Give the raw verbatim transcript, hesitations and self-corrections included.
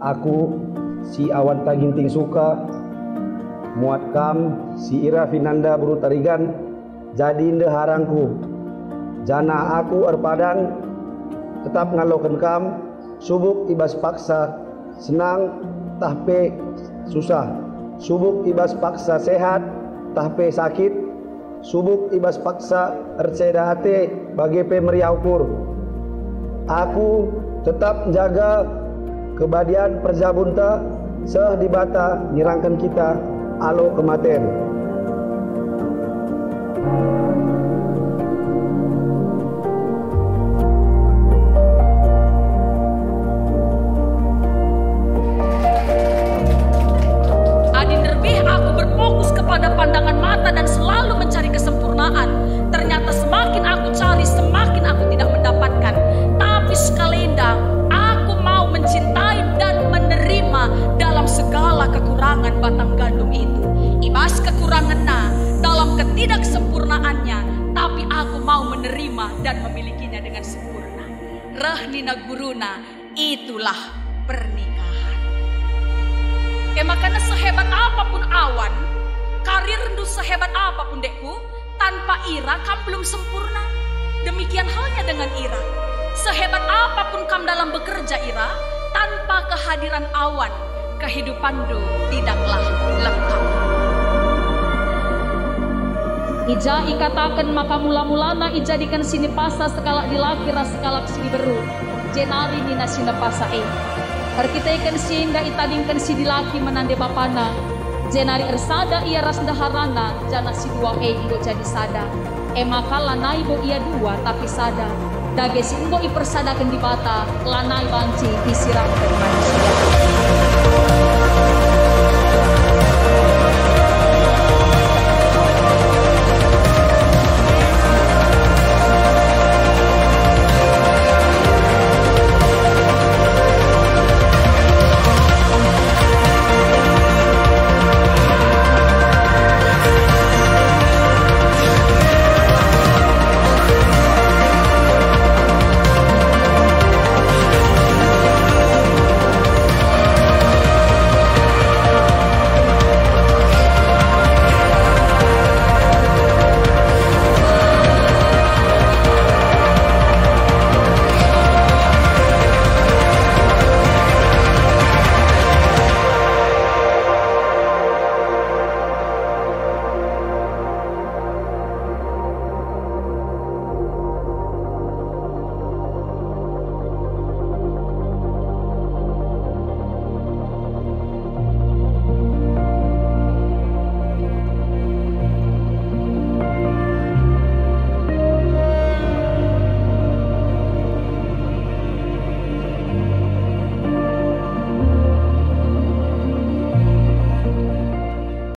Aku si Awan Taginting Suka muat kam si Ira Vinanda Buru Tarigan jadi inde harangku jana aku erpadan tetap ngalokan kam subuk ibas paksa senang tahpe susah, subuk ibas paksa sehat tahpe sakit, subuk ibas paksa erceda hati bagi pe meriaukur. Aku tetap jaga kebadian Perjabunta seh di bata nyerangkan kita alo kematen. Adi nerbih aku berfokus kepada pandangan mata dan selalu mencari kesempurnaan. Ternyata semakin aku cari semakin aku tidak mendapatkan. Tapi sekalindang aku mau mencintai dan menerima dalam segala kekurangan batang gandum itu. Ibas kekurangannya dalam ketidaksempurnaannya, tapi aku mau menerima dan memilikinya dengan sempurna. Rehnina guruna, itulah pernikahan. Eh makanya sehebat apapun awan, karir rendu sehebat apapun dekku, tanpa Ira kam belum sempurna. Demikian halnya dengan Ira. Sehebat apapun kam dalam bekerja Ira, tanpa kehadiran awan, kehidupanmu tidaklah lengkap. Ija ikatakan maka mula-mulana ijadikan sini pasa sekala dilakira sekala sini beru. Jenari nina sini pasa e. Arkitaikan sehingga itadingkan si dilaki menande bapana. Jenari ersada ia rasdaharana jana si dua e ibo jadi sada. E maka lanai bo ia dua tapi sada. Dage singgo ipersadakan di bata lanai banci disiramkan manusia.